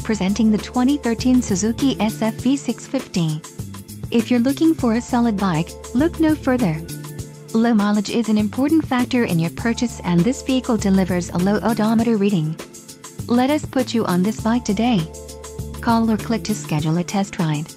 presenting the 2013 Suzuki SFV650. If you're looking for a solid bike, look no further. Low mileage is an important factor in your purchase, and this vehicle delivers a low odometer reading. Let us put you on this bike today. Call or click to schedule a test ride.